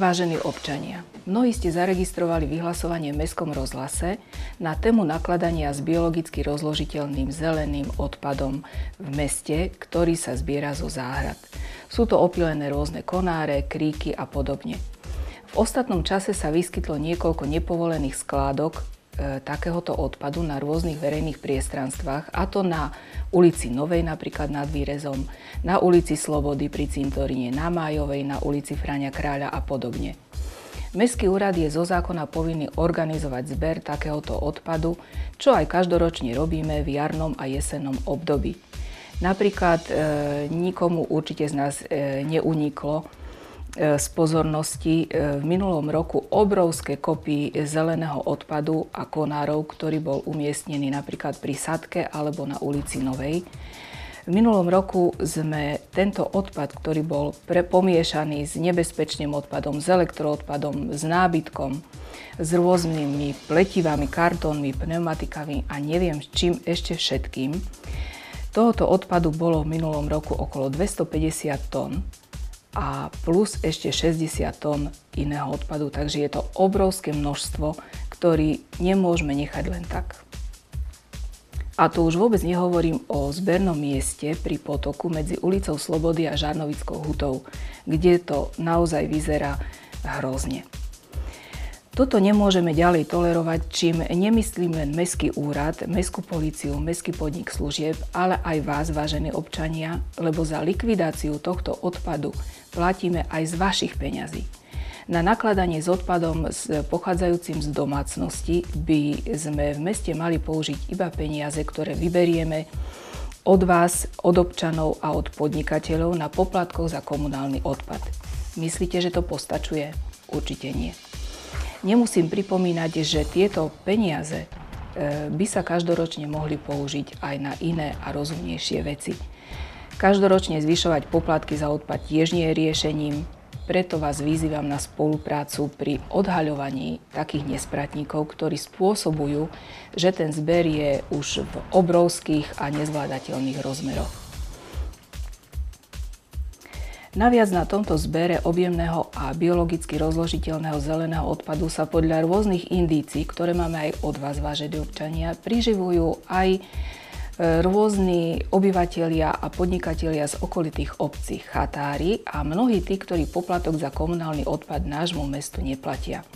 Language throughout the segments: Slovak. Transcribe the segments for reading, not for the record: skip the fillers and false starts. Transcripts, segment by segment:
Vážení občania, mnohí ste zaregistrovali vyhlasovanie v Mestskom rozhlase na tému nakladania s biologicky rozložiteľným zeleným odpadom v meste, ktorý sa zbiera zo záhrad. Sú to opylené rôzne konáre, kríky a podobne. V ostatnom čase sa vyskytlo niekoľko nepovolených skládok takéhoto odpadu na rôznych verejných priestranstvách, a to na ulici Novej, napríklad nad Výrezom, na ulici Slobody pri Cintoríne, na Májovej, na ulici Fráňa Kráľa a podobne. Mestský úrad je zo zákona povinný organizovať zber takéhoto odpadu, čo aj každoročne robíme v jarnom a jesennom období. Napríklad nikomu určite z nás neuniklo z pozornosti v minulom roku obrovské kopy zeleného odpadu a konárov, ktorý bol umiestnený napríklad pri Sadke alebo na ulici Novej. V minulom roku sme tento odpad, ktorý bol pomiešaný s nebezpečným odpadom, s elektroodpadom, s nábytkom, s rôznymi pletivami, kartónmi, pneumatikami a neviem čím ešte všetkým, tohoto odpadu bolo v minulom roku okolo 250 tón. A plus ešte 60 tón iného odpadu, takže je to obrovské množstvo, ktorý nemôžeme nechať len tak. A tu už vôbec nehovorím o zbernom mieste pri potoku medzi ulicou Slobody a Žarnovickou hutou, kde to naozaj vyzerá hrozne. Toto nemôžeme ďalej tolerovať, čím nemyslím len Mestský úrad, Mestskú políciu, Mestský podnik služieb, ale aj vás, vážení občania, lebo za likvidáciu tohto odpadu platíme aj z vašich peňazí. Na nakladanie s odpadom pochádzajúcim z domácnosti by sme v meste mali použiť iba peniaze, ktoré vyberieme od vás, od občanov a od podnikateľov na poplatkoch za komunálny odpad. Myslíte, že to postačuje? Určite nie. Nemusím pripomínať, že tieto peniaze by sa každoročne mohli použiť aj na iné a rozumnejšie veci. Každoročne zvyšovať poplatky za odpad tiež nie je riešením, preto vás vyzývam na spoluprácu pri odhaľovaní takých nespratníkov, ktorí spôsobujú, že ten zber je už v obrovských a nezvládateľných rozmeroch. Naviac na tomto zbere objemného a biologicky rozložiteľného zeleného odpadu sa podľa rôznych indícií, ktoré máme aj od vás, vážení občania, priživujú aj rôzni obyvatelia a podnikatelia z okolitých obcí, chatári a mnohí tí, ktorí poplatok za komunálny odpad nášmu mestu neplatia.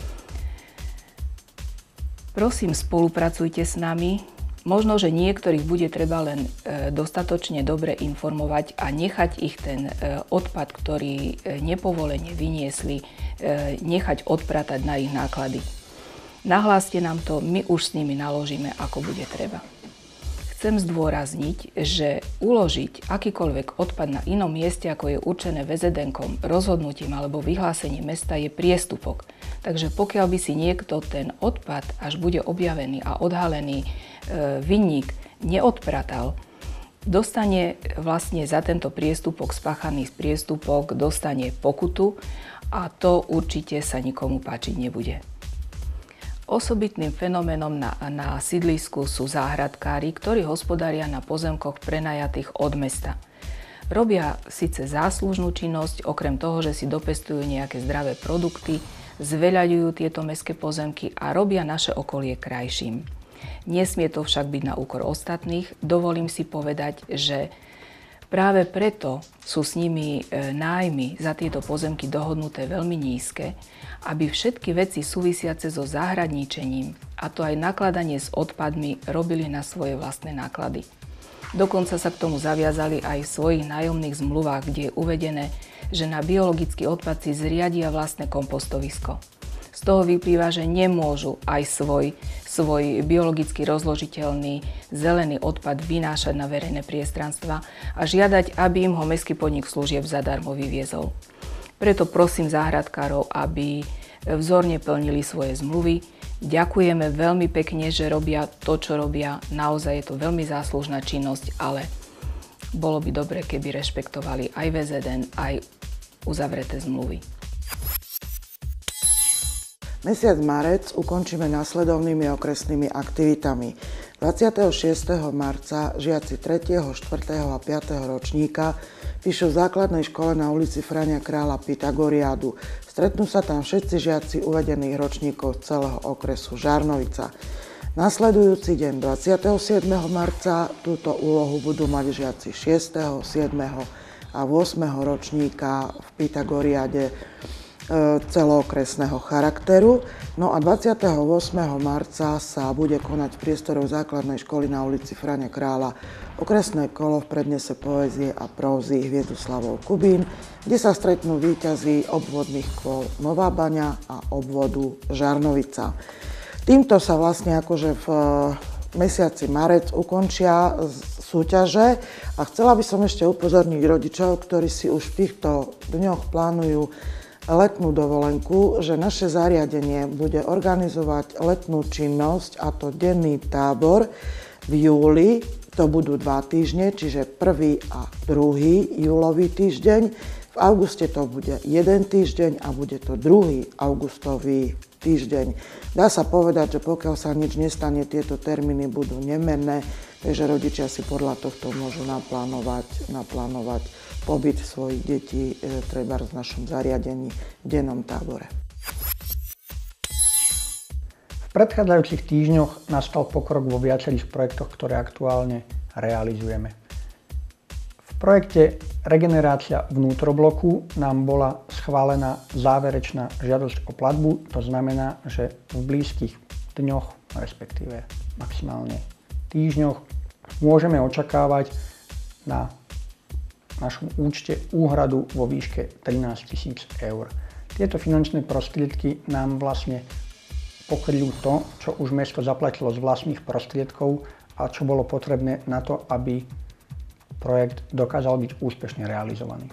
Prosím, spolupracujte s nami. Možno, že niektorých bude treba len dostatočne dobre informovať a nechať ich ten odpad, ktorý nepovolene vyniesli, nechať odpratať na ich náklady. Nahláste nám to, my už s nimi naložíme, ako bude treba. Chcem zdôrazniť, že uložiť akýkoľvek odpad na inom mieste, ako je určené VZN-kom, rozhodnutím alebo vyhlásením mesta, je priestupok. Takže pokiaľ by si niekto ten odpad, až bude objavený a odhalený vinník, neodpratal, dostane vlastne za tento priestupok, spáchaný priestupok, dostane pokutu a to určite sa nikomu páčiť nebude. Osobitným fenoménom na sídlisku sú záhradkári, ktorí hospodária na pozemkoch prenajatých od mesta. Robia síce záslužnú činnosť, okrem toho, že si dopestujú nejaké zdravé produkty, zveľaďujú tieto mestské pozemky a robia naše okolie krajším. Nesmie to však byť na úkor ostatných. Dovolím si povedať, že práve preto sú s nimi nájmy za tieto pozemky dohodnuté veľmi nízke, aby všetky veci súvisiace so záhradníčením, a to aj nakladanie s odpadmi, robili na svoje vlastné náklady. Dokonca sa k tomu zaviazali aj v svojich nájomných zmluvách, kde je uvedené, že na biologický odpad si zriadia vlastné kompostovisko. Z toho vyplýva, že nemôžu aj svoj biologicky rozložiteľný zelený odpad vynášať na verejné priestranstva a žiadať, aby im ho Mestský podnik služieb zadarmo vyviezol. Preto prosím záhradkárov, aby vzorne plnili svoje zmluvy. Ďakujeme veľmi pekne, že robia to, čo robia. Naozaj je to veľmi záslužná činnosť, ale bolo by dobre, keby rešpektovali aj VZN, aj uzavreté zmluvy. Mesiac marec ukončíme nasledovnými okresnými aktivitami. 26. marca žiaci 3., 4. a 5. ročníka píšu v základnej škole na ulici Fráňa Kráľa Pythagoriádu. Stretnú sa tam všetci žiaci uvedených ročníkov z celého okresu Žarnovica. Nasledujúci deň 27. marca túto úlohu budú mať žiaci 6., 7. a 8. ročníka v Pythagoriade celookresného charakteru. No a 28. marca sa bude konať v priestoroch základnej školy na ulici Frane Kráľa okresné kolo v prednese poézie a prózy Hviezdoslavov Kubín, kde sa stretnú víťazi obvodných kôl Nová Baňa a obvodu Žarnovica. Týmto sa vlastne akože v mesiaci marec ukončia súťaže a chcela by som ešte upozorniť rodičov, ktorí si už v týchto dňoch plánujú letnú dovolenku, že naše zariadenie bude organizovať letnú činnosť, a to denný tábor v júli. To budú 2 týždne, čiže 1. a 2. júlový týždeň. V auguste to bude 1 týždeň a bude to 2. augustový týždeň. Dá sa povedať, že pokiaľ sa nič nestane, tieto termíny budú nemenné, takže rodičia si podľa tohto môžu naplánovať pobyt svojich detí treba v našom zariadení v dennom tábore. V predchádzajúcich týždňoch nastal pokrok vo viacerých projektoch, ktoré aktuálne realizujeme. V projekte Regenerácia vnútrobloku nám bola schválená záverečná žiadosť o platbu. To znamená, že v blízkych dňoch, respektíve maximálne týždňoch, môžeme očakávať na našom účte úhradu vo výške 13 000 eur. Tieto finančné prostriedky nám vlastne pokryjú to, čo už mesto zaplatilo z vlastných prostriedkov a čo bolo potrebné na to, aby projekt dokázal byť úspešne realizovaný.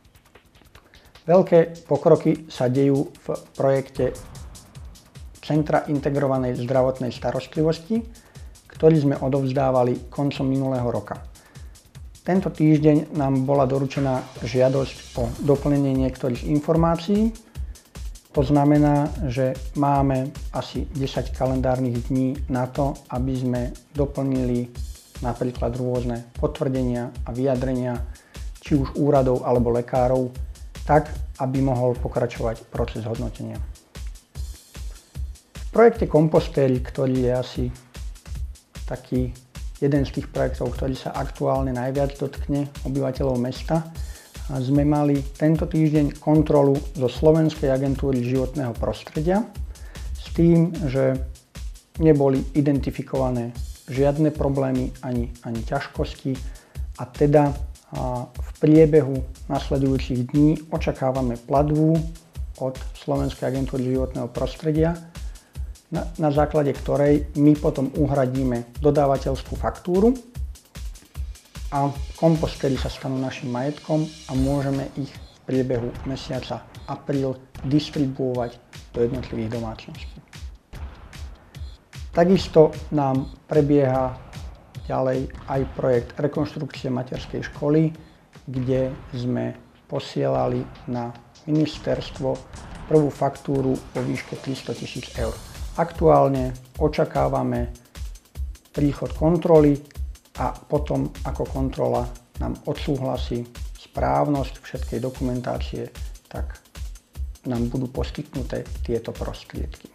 Veľké pokroky sa dejú v projekte Centra integrovanej zdravotnej starostlivosti, ktorý sme odovzdávali koncom minulého roka. Tento týždeň nám bola doručená žiadosť o doplnenie niektorých informácií. To znamená, že máme asi 10 kalendárnych dní na to, aby sme doplnili napríklad rôzne potvrdenia a vyjadrenia, či už úradov alebo lekárov, tak, aby mohol pokračovať proces hodnotenia. V projekte Kompostéry, ktorý je asi taký jeden z tých projektov, ktorý sa aktuálne najviac dotkne obyvateľov mesta, sme mali tento týždeň kontrolu zo Slovenskej agentúry životného prostredia s tým, že neboli identifikované žiadne problémy ani ťažkosti a teda v priebehu nasledujúcich dní očakávame platbu od Slovenskej agentúry životného prostredia, na základe ktorej my potom uhradíme dodávateľskú faktúru a kompostéry sa stanú našim majetkom a môžeme ich v priebehu mesiaca apríl distribuovať do jednotlivých domácností. Takisto nám prebieha ďalej aj projekt rekonštrukcie materskej školy, kde sme posielali na ministerstvo prvú faktúru vo výške 300 000 eur. Aktuálne očakávame príchod kontroly a potom, ako kontrola nám odsúhlasí správnosť všetkej dokumentácie, tak nám budú poskytnuté tieto prostriedky.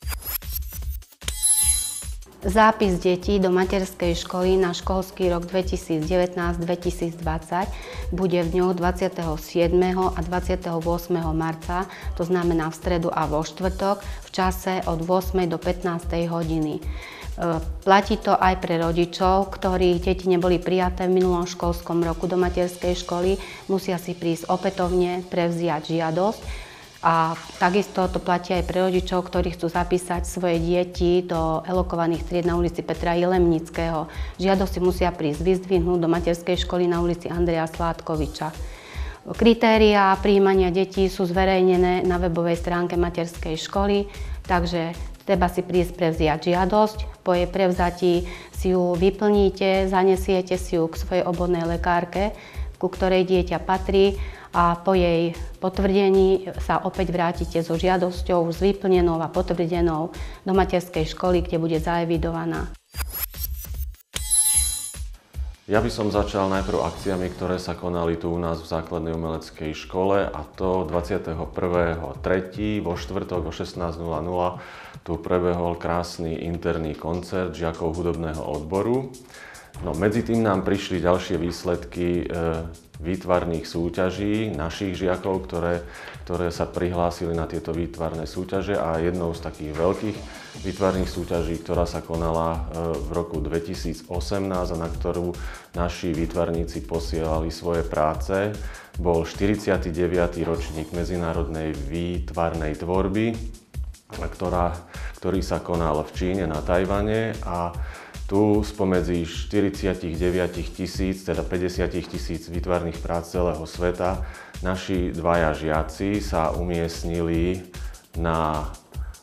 Zápis detí do materskej školy na školský rok 2019-2020 bude v dňoch 27. a 28. marca, to znamená v stredu a vo štvrtok, v čase od 8. do 15. hodiny. Platí to aj pre rodičov, ktorých deti neboli prijaté v minulom školskom roku do materskej školy, musia si prísť opätovne prevziať žiadosť. A takisto to platí aj pre rodičov, ktorí chcú zapísať svoje deti do elokovaných tried na ulici Petra Jelemnického. Žiadosť si musia prísť vyzdvihnúť do materskej školy na ulici Andreja Sládkoviča. Kritériá prijímania detí sú zverejnené na webovej stránke materskej školy, takže treba si prísť prevziať žiadosť. Po jej prevzatí si ju vyplníte, zanesiete si ju k svojej obvodnej lekárke, ku ktorej dieťa patrí, a po jej potvrdení sa opäť vrátite so žiadosťou, s vyplnenou a potvrdenou do materskej školy, kde bude zaevidovaná. Ja by som začal najprv akciami, ktoré sa konali tu u nás v základnej umeleckej škole, a to 21.3. vo štvrtok o 16:00 tu prebehol krásny interný koncert žiakov hudobného odboru. No, medzi tým nám prišli ďalšie výsledky výtvarných súťaží našich žiakov, ktoré sa prihlásili na tieto výtvarné súťaže, a jednou z takých veľkých výtvarných súťaží, ktorá sa konala v roku 2018 a na ktorú naši výtvarníci posielali svoje práce, bol 49. ročník medzinárodnej výtvarnej tvorby, ktorý sa konal v Číne na Tajvane, a tu spomedzi 49 000, teda 50 000 výtvarných prác celého sveta, naši dvaja žiaci sa umiestnili na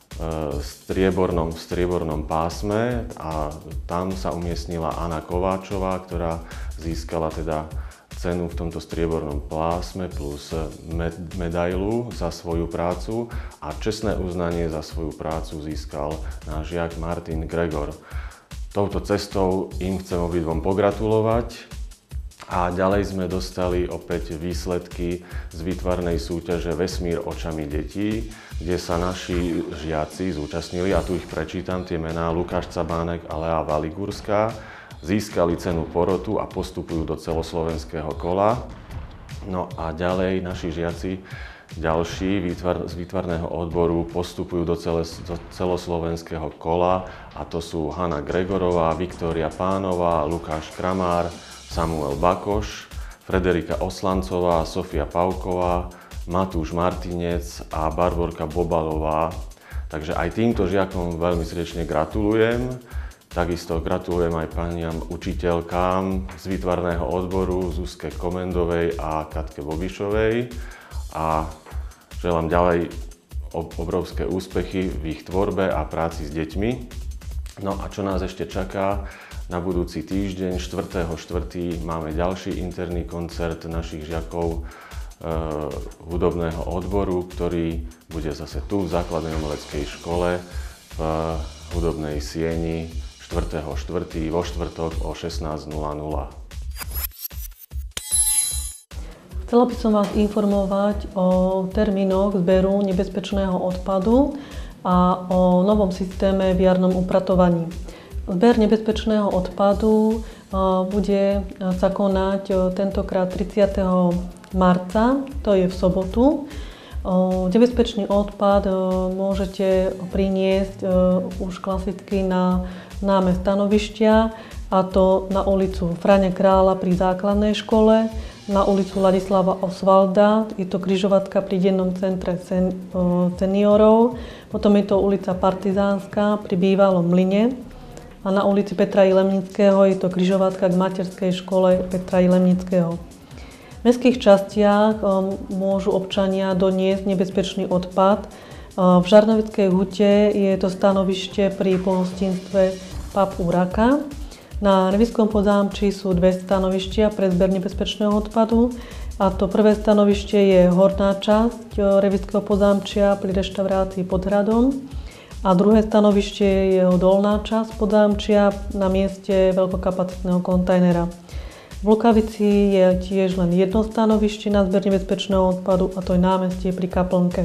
striebornom pásme, a tam sa umiestnila Anna Kováčová, ktorá získala teda cenu v tomto striebornom pásme plus medailu za svoju prácu, a čestné uznanie za svoju prácu získal náš žiak Martin Gregor. Touto cestou im chcem obidvom pogratulovať. A ďalej sme dostali opäť výsledky z výtvarnej súťaže Vesmír očami detí, kde sa naši žiaci zúčastnili, a tu ich prečítam, tie mená: Lukáš Cabánek a Lea Valigurská, získali cenu porotu a postupujú do celoslovenského kola. No a ďalej naši žiaci ďalší z výtvarného odboru postupujú do celoslovenského kola, a to sú Hanna Gregorová, Viktória Pánová, Lukáš Kramár, Samuel Bakoš, Frederika Oslancová, Sofia Pauková, Matúš Martinec a Barborka Bobalová. Takže aj týmto žiakom veľmi srdečne gratulujem. Takisto gratulujem aj paniam učiteľkám z výtvarného odboru Zuzke Komendovej a Katke Bobišovej, a želám ďalej obrovské úspechy v ich tvorbe a práci s deťmi. No a čo nás ešte čaká? Na budúci týždeň, 4.4. máme ďalší interný koncert našich žiakov hudobného odboru, ktorý bude zase tu v základnej umeleckej škole v hudobnej sieni 4.4. vo štvrtok o 16:00. Chcela by som vás informovať o termínoch zberu nebezpečného odpadu a o novom systéme v jarnom upratovaní. Zber nebezpečného odpadu bude sa konať tentokrát 30. marca, to je v sobotu. Nebezpečný odpad môžete priniesť už klasicky na známe stanovištia, a to na ulicu Frane Krála pri základnej škole, na ulicu Ladislava Osvalda, je to križovatka pri dennom centre seniorov, potom je to ulica Partizánska pri bývalom mlyne, a na ulici Petra Jilemnického je to križovatka k materskej škole Petra Jilemnického. V mestských častiach môžu občania doniesť nebezpečný odpad. V Žarnovickej hute je to stanovište pri pohostinstve Pub Uraka. Na Revískom Pozámčí sú dve stanovištia pre zber nebezpečného odpadu, a to prvé stanovište je horná časť Revískeho Pozámčia pri reštaurácii pod hradom, a druhé stanovište je jeho dolná časť Pozámčia na mieste veľkokapacitného kontajnera. V Lukavici je tiež len jedno stanovište na zber nebezpečného odpadu, a to je námestie pri Kaplnke.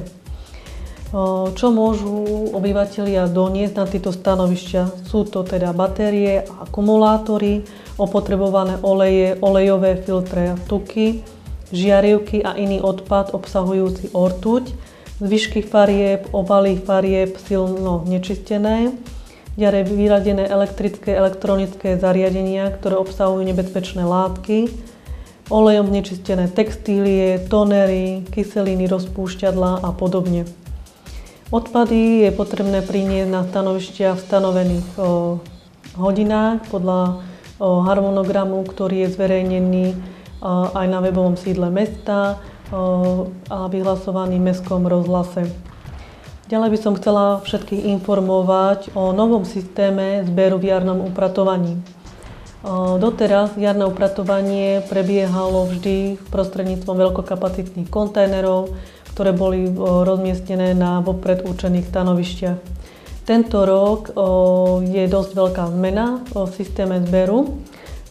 Čo môžu obyvatelia doniesť na tieto stanovištia? Sú to teda batérie a akumulátory, opotrebované oleje, olejové filtre a tuky, žiarivky a iný odpad obsahujúci ortuť, zvyšky farieb, obaly farieb silno nečistené, ďalej vyradené elektrické, elektronické zariadenia, ktoré obsahujú nebezpečné látky, olejom znečistené textílie, tonery, kyseliny, rozpúšťadlá a podobne. Odpady je potrebné priniesť na stanovištia v stanovených hodinách podľa harmonogramu, ktorý je zverejnený aj na webovom sídle mesta a vyhlasovaný v mestskom rozhlase. Ďalej by som chcela všetkých informovať o novom systéme zberu v jarnom upratovaní. Doteraz jarné upratovanie prebiehalo vždy prostredníctvom veľkokapacitných kontajnerov, ktoré boli rozmiestnené na vopred určených stanovištiach. Tento rok je dosť veľká zmena v systéme zberu.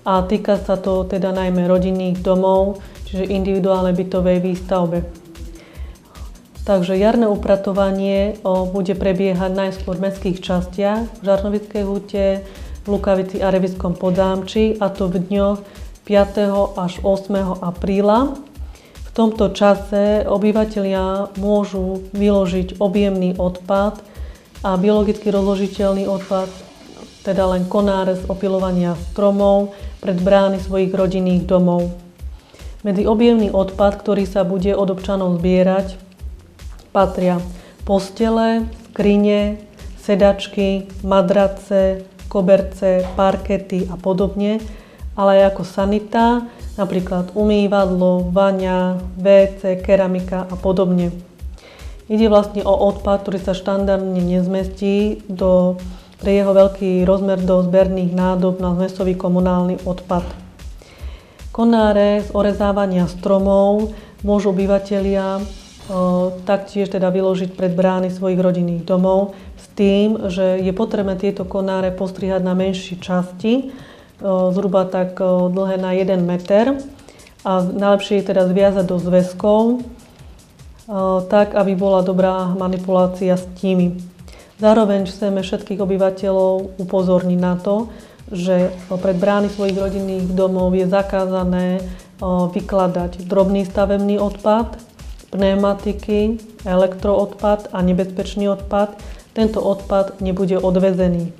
a týka sa to teda najmä rodinných domov, čiže individuálnej bytovej výstavbe. Takže jarné upratovanie bude prebiehať najskôr v mestských častiach, v Žarnovickej hute, v Lukavici a Revískom Podámči, a to v dňoch 5. až 8. apríla. V tomto čase obyvatelia môžu vyložiť objemný odpad a biologicky rozložiteľný odpad, teda len konáre z opilovania stromov, pred brány svojich rodinných domov. Medzi objemný odpad, ktorý sa bude od občanov zbierať, patria postele, skrine, sedačky, madrace, koberce, parkety a podobne, ale aj ako sanita, napríklad umývadlo, vaňa, WC, keramika a podobne. Ide vlastne o odpad, ktorý sa štandardne nezmestí pre jeho veľký rozmer do zberných nádob na zmesový komunálny odpad. Konáre z orezávania stromov môžu obyvatelia taktiež teda vyložiť pred brány svojich rodinných domov s tým, že je potrebné tieto konáre postrihať na menšie časti, zhruba tak dlhé na 1 meter, a najlepšie je teda zviazať do zväzkov, tak aby bola dobrá manipulácia s nimi. Zároveň chceme všetkých obyvateľov upozorniť na to, že pred brány svojich rodinných domov je zakázané vykladať drobný stavebný odpad, pneumatiky, elektroodpad a nebezpečný odpad. Tento odpad nebude odvezený.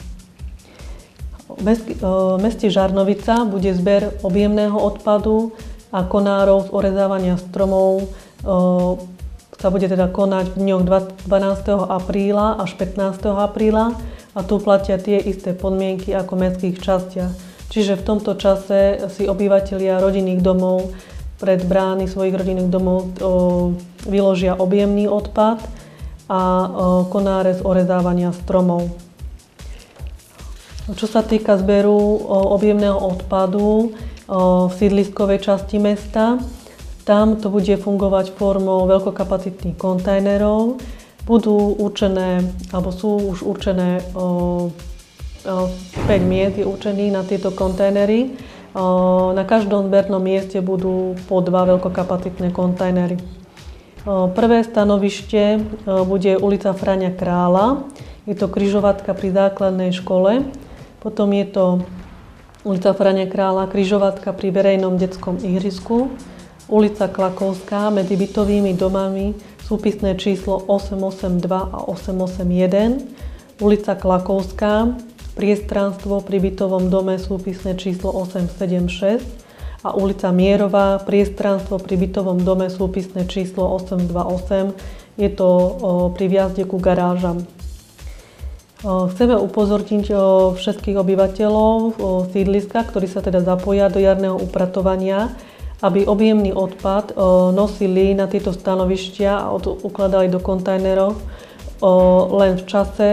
V meste Žarnovica bude zber objemného odpadu a konárov z orezávania stromov sa bude teda konať v dňoch 12. apríla až 15. apríla, a tu platia tie isté podmienky ako v mestských častiach. Čiže v tomto čase si obyvatelia rodinných domov pred brány svojich rodinných domov vyložia objemný odpad a konáre z orezávania stromov. Čo sa týka zberu objemného odpadu v sídliskovej časti mesta, tam to bude fungovať formou veľkokapacitných kontajnerov. Budú určené, alebo sú už určené 5 miest je určených na tieto kontajnery. Na každom zbernom mieste budú po 2 veľkokapacitné kontajnery. Prvé stanovište bude ulica Fráňa Krála. Je to križovatka pri základnej škole. Potom je to ulica Fráňa Krála, križovatka pri verejnom detskom ihrisku. Ulica Klakovská medzi bytovými domami, súpisné číslo 882 a 881. Ulica Klakovská, priestranstvo pri bytovom dome, súpisné číslo 876. A ulica Mierová, priestranstvo pri bytovom dome, súpisné číslo 828. Je to pri vjazde ku garážam. Chceme upozorniť všetkých obyvateľov sídliska, ktorí sa teda zapoja do jarného upratovania, aby objemný odpad nosili na tieto stanovištia a ukladali do kontajnerov len v čase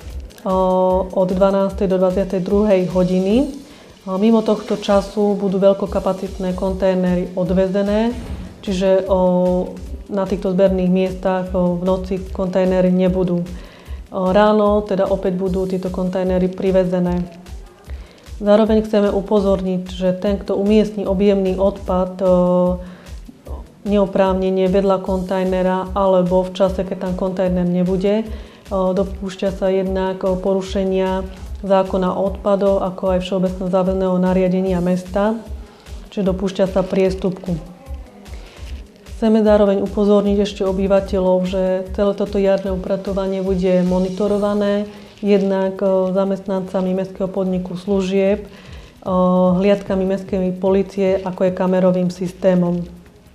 od 12. do 22. hodiny. Mimo tohto času budú veľkokapacitné kontajnery odvezené, čiže na týchto zberných miestach v noci kontajnery nebudú. Ráno teda opäť budú tieto kontajnery privezené. Zároveň chceme upozorniť, že ten, kto umiestni objemný odpad neoprávnene vedľa kontajnera alebo v čase, keď tam kontajner nebude, dopúšťa sa jednak porušenia zákona o odpadoch, ako aj všeobecného záväzného nariadenia mesta, čiže dopúšťa sa priestupku. Chceme zároveň upozorniť ešte obyvateľov, že celé toto jarné upratovanie bude monitorované jednak zamestnancami mestského podniku služieb, hliadkami mestskej polície, ako aj kamerovým systémom.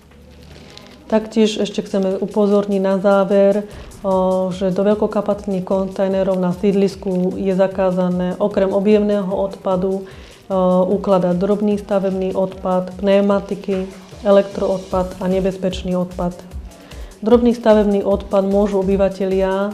Taktiež ešte chceme upozorniť na záver, že do veľkokapacitných kontajnerov na sídlisku je zakázané okrem objemného odpadu ukladať drobný stavebný odpad, pneumatiky, elektroodpad a nebezpečný odpad. Drobný stavebný odpad môžu obyvatelia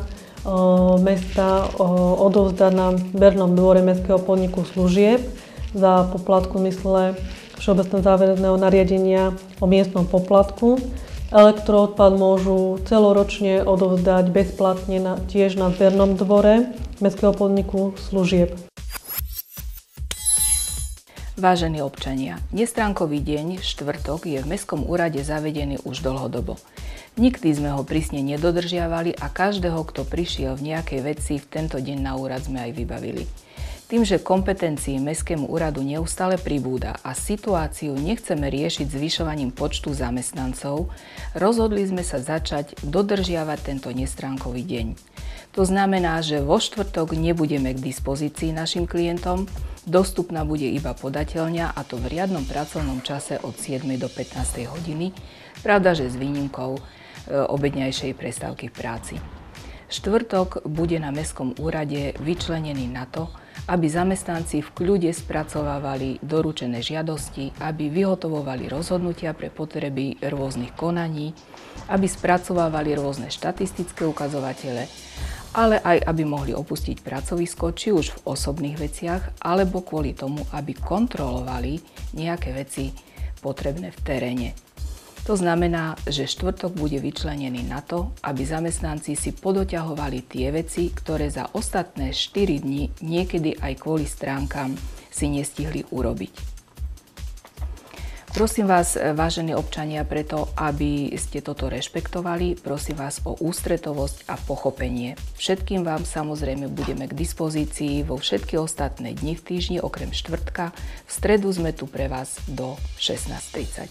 mesta odovzdať na zbernom dvore mestského podniku služieb za poplatku v zmysle všeobecného záväzného nariadenia o miestnom poplatku. Elektroodpad môžu celoročne odovzdať bezplatne tiež na zbernom dvore mestského podniku služieb. Vážení občania, nestránkový deň, štvrtok, je v Mestskom úrade zavedený už dlhodobo. Nikdy sme ho prísne nedodržiavali a každého, kto prišiel v nejakej veci, v tento deň na úrad sme aj vybavili. Tým, že kompetencií Mestskému úradu neustále pribúda a situáciu nechceme riešiť zvyšovaním počtu zamestnancov, rozhodli sme sa začať dodržiavať tento nestránkový deň. To znamená, že vo štvrtok nebudeme k dispozícii našim klientom, dostupná bude iba podateľňa, a to v riadnom pracovnom čase od 7. do 15. hodiny, pravda, že s výnimkou obedňajšej prestávky v práci. Štvrtok bude na Mestskom úrade vyčlenený na to, aby zamestnanci v kľude spracovávali doručené žiadosti, aby vyhotovovali rozhodnutia pre potreby rôznych konaní, aby spracovávali rôzne štatistické ukazovatele, ale aj aby mohli opustiť pracovisko, či už v osobných veciach, alebo kvôli tomu, aby kontrolovali nejaké veci potrebné v teréne. To znamená, že štvrtok bude vyčlenený na to, aby zamestnanci si podoťahovali tie veci, ktoré za ostatné 4 dni, niekedy aj kvôli stránkam, si nestihli urobiť. Prosím vás, vážení občania, preto, aby ste toto rešpektovali, prosím vás o ústretovosť a pochopenie. Všetkým vám samozrejme budeme k dispozícii vo všetky ostatné dni v týždni, okrem štvrtka. V stredu sme tu pre vás do 16:30.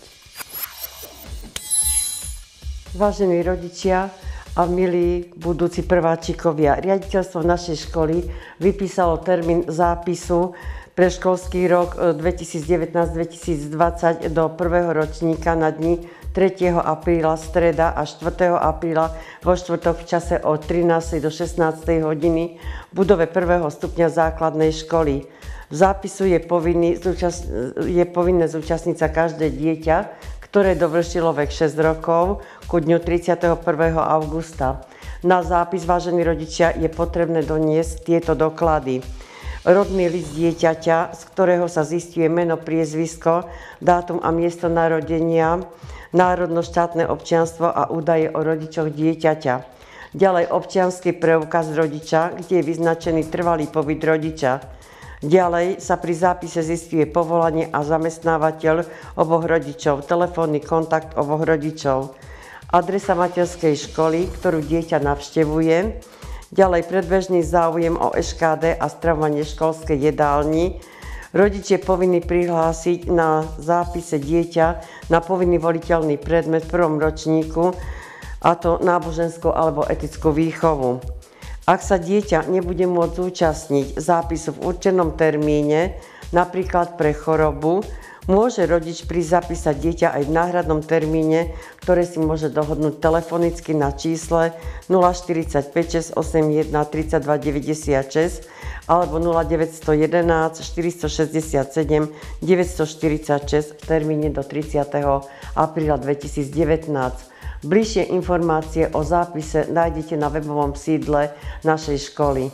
Vážení rodičia a milí budúci prváčikovia, riaditeľstvo našej školy vypísalo termín zápisu pre školský rok 2019-2020 do prvého ročníka na dni 3. apríla streda a 4. apríla vo štvrtok v čase od 13. do 16. hodiny v budove 1. stupňa základnej školy. V zápisu je povinné zúčastniť sa každé dieťa, ktoré dovršilo vek 6 rokov ku dňu 31. augusta. Na zápis, vážení rodičia, je potrebné doniesť tieto doklady. Rodný list dieťaťa, z ktorého sa zisťuje meno, priezvisko, dátum a miesto narodenia, národno-štátne občianstvo a údaje o rodičoch dieťaťa. Ďalej občiansky preukaz rodiča, kde je vyznačený trvalý pobyt rodiča. Ďalej sa pri zápise zisťuje povolanie a zamestnávateľ oboch rodičov, telefónny kontakt oboch rodičov, adresa materskej školy, ktorú dieťa navštevuje, ďalej predbežný záujem o ŠKD a stravovanie školskej jedálni. Rodič je povinný prihlásiť na zápise dieťa na povinný voliteľný predmet v prvom ročníku, a to náboženskú alebo etickú výchovu. Ak sa dieťa nebude môcť zúčastniť zápisu v určenom termíne, napríklad pre chorobu, môže rodič prísť zapísať dieťa aj v náhradnom termíne, ktoré si môže dohodnúť telefonicky na čísle 045 681 32 96 alebo 0911 467 946 v termíne do 30. apríla 2019. Bližšie informácie o zápise nájdete na webovom sídle našej školy.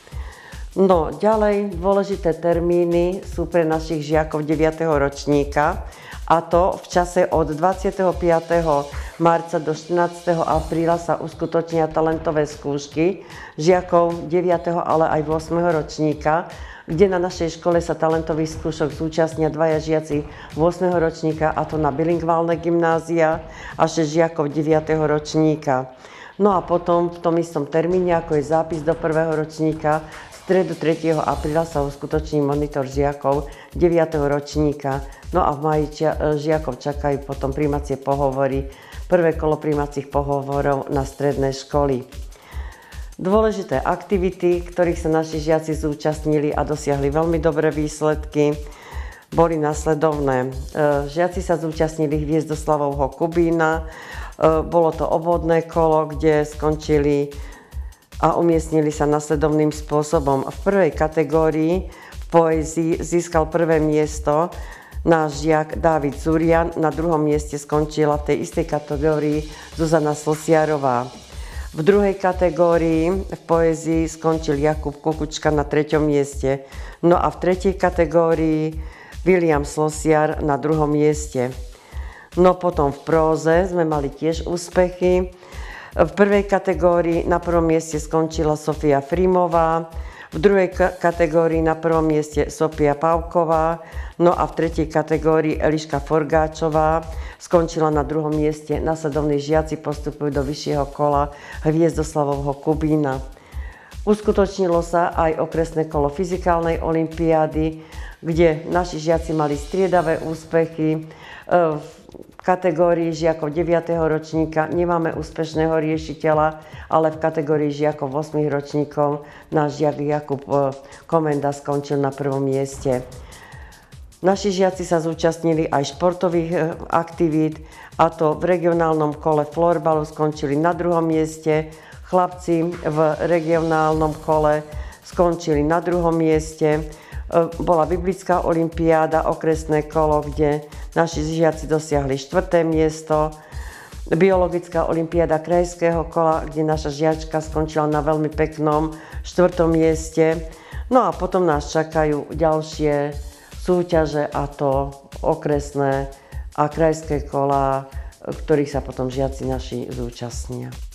No, ďalej dôležité termíny sú pre našich žiakov 9. ročníka, a to v čase od 25. marca do 14. apríla sa uskutočnia talentové skúšky žiakov 9. ale aj 8. ročníka, kde na našej škole sa talentových skúšok zúčastnia 2 žiaci 8. ročníka, a to na bilingválne gymnázia, a 6 žiakov 9. ročníka. No a potom v tom istom termíne, ako je zápis do 1. ročníka, v stredu 3. apríla sa uskutoční monitor žiakov 9. ročníka. No a v máji žiakov čakajú potom prijímacie pohovory, prvé kolo prijímacích pohovorov na stredné školy. Dôležité aktivity, ktorých sa naši žiaci zúčastnili a dosiahli veľmi dobré výsledky, boli nasledovné. Žiaci sa zúčastnili Hviezdoslavovho Kubína, bolo to obvodné kolo, kde skončili a umiestnili sa nasledovným spôsobom. V prvej kategórii v poézii získal prvé miesto náš žiak Dávid Zurian, na druhom mieste skončila v tej istej kategórii Zuzana Slosiarová. V druhej kategórii v poézii skončil Jakub Kukučka na 3. mieste. No a v tretej kategórii William Slosiar na 2. mieste. No potom v próze sme mali tiež úspechy. V prvej kategórii na 1. mieste skončila Sofia Frimová, v druhej kategórii na prvom mieste Sofia Pavková, no a v tretej kategórii Eliška Forgáčová skončila na druhom mieste. Nasledovní žiaci postupujú do vyššieho kola Hviezdoslavovho Kubína. Uskutočnilo sa aj okresné kolo fyzikálnej olympiády, kde naši žiaci mali striedavé úspechy. V kategórii žiakov 9. ročníka nemáme úspešného riešiteľa, ale v kategórii žiakov 8 ročníkov náš žiak Jakub Komenda skončil na prvom mieste. Naši žiaci sa zúčastnili aj športových aktivít, a to v regionálnom kole florbalu skončili na druhom mieste, chlapci v regionálnom kole skončili na druhom mieste. Bola biblická olympiáda, okresné kolo, kde naši žiaci dosiahli 4. miesto. Biologická olympiáda krajského kola, kde naša žiačka skončila na veľmi peknom 4. mieste. No a potom nás čakajú ďalšie súťaže, a to okresné a krajské kola, ktorých sa potom žiaci naši zúčastnia.